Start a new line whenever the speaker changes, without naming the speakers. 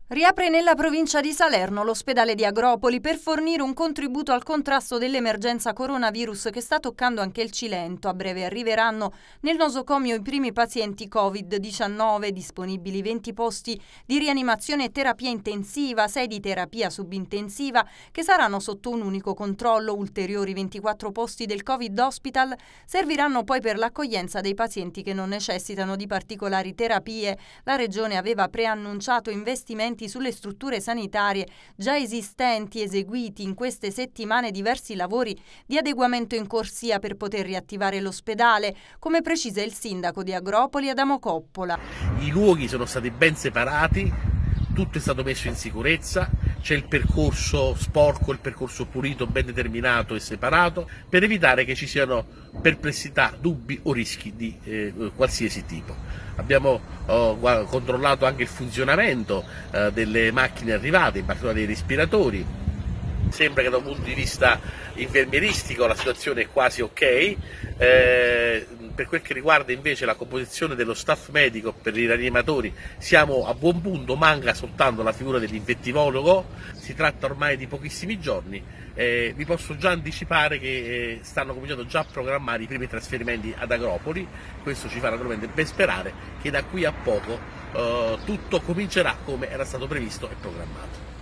Riapre nella provincia di Salerno l'ospedale di Agropoli per fornire un contributo al contrasto dell'emergenza coronavirus che sta toccando anche il Cilento. A breve arriveranno nel nosocomio i primi pazienti Covid-19, disponibili 20 posti di rianimazione e terapia intensiva, 6 di terapia subintensiva che saranno sotto un unico controllo. Ulteriori 24 posti del Covid Hospital serviranno poi per l'accoglienza dei pazienti che non necessitano di particolari terapie. La Regione aveva preannunciato investimenti sulle strutture sanitarie già esistenti, eseguiti in queste settimane diversi lavori di adeguamento in corsia per poter riattivare l'ospedale, come precisa il sindaco di Agropoli Adamo Coppola.
I luoghi sono stati ben separati, tutto è stato messo in sicurezza, c'è il percorso sporco, il percorso pulito, ben determinato e separato, per evitare che ci siano perplessità, dubbi o rischi di qualsiasi tipo. Abbiamo controllato anche il funzionamento delle macchine arrivate, in particolare dei respiratori. Sembra che da un punto di vista infermieristico la situazione è quasi ok. Per quel che riguarda invece la composizione dello staff medico per i rianimatori siamo a buon punto, manca soltanto la figura dell'infettivologo, si tratta ormai di pochissimi giorni. Vi posso già anticipare che stanno cominciando già a programmare i primi trasferimenti ad Agropoli, questo ci fa naturalmente ben sperare che da qui a poco tutto comincerà come era stato previsto e programmato.